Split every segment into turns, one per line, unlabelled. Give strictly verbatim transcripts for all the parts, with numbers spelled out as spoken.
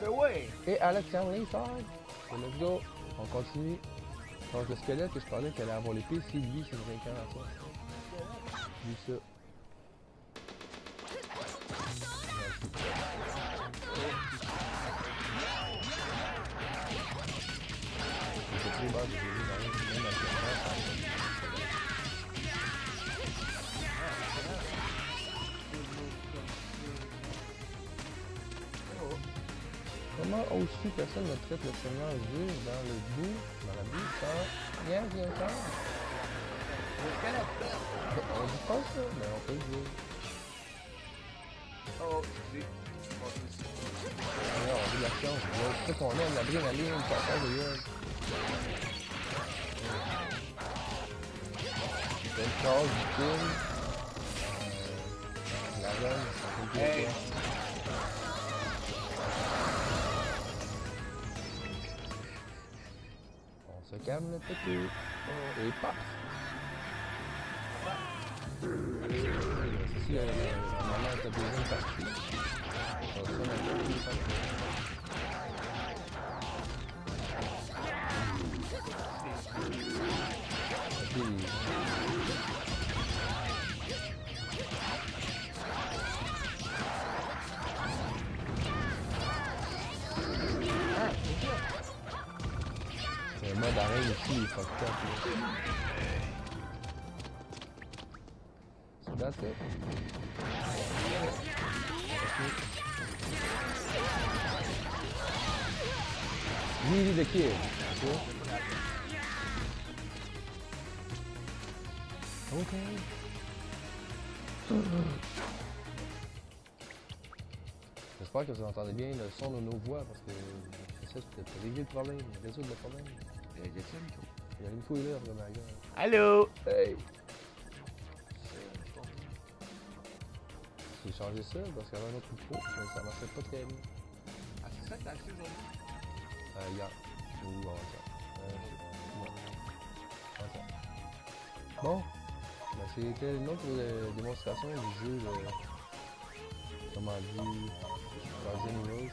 Mais ouais!
Et Alexandre sort. Let's go. On continue. Donc le squelette que je parlais qu'il allait avoir l'épée, c'est lui, c'est une réincarnation. Lui ça. C'est très bas, j'ai vu dans même à comment aussi personne ne traite le Seigneur Dieu dans le bout, dans la boue, sans rien, rien faire? On dit pas ça, mais on peut le dire.
Oh, excusez.
Alors, on dit la science, c'est ça qu'on aime, l'adrénaline, le passage de gueule. C'est une case du film. Euh, la reine, c'est un peu
Hey.
On se calme le petit. Oh, et paf! Ici, le moment est la deuxième partie. On va faire la deuxième partie. Le mode arène ici, il est fucked up. So that's it. Really the kid. Okay. Okay. J'espère que vous entendez bien le son de nos voix parce que c'est ça, c'est pour régler le problème, résoudre le problème.
Il y a un micro.
Il y a une fouille là, comme la gueule.
Allô?
Hey! J'ai changé ça parce qu'il y avait un autre micro, mais ça marchait pas très bien.
Ah, c'est ça que t'as acheté aujourd'hui?
Euh, hier. Ou avant-hier. Euh, je sais pas. Bon, ben, c'était une autre euh, démonstration du jeu de. Comment dire. Resident Evil.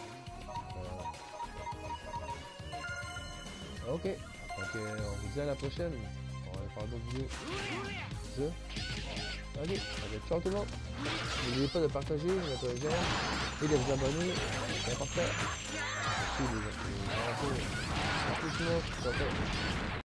Euh... Ok. Donc, euh, on vous dit à la prochaine. On va faire d'autres vidéos. Ça. Ok. Donc, ciao tout le monde. N'oubliez pas de partager notre chaîne et de vous abonner. C'est important. Merci les gens. Merci tout le monde. Ciao.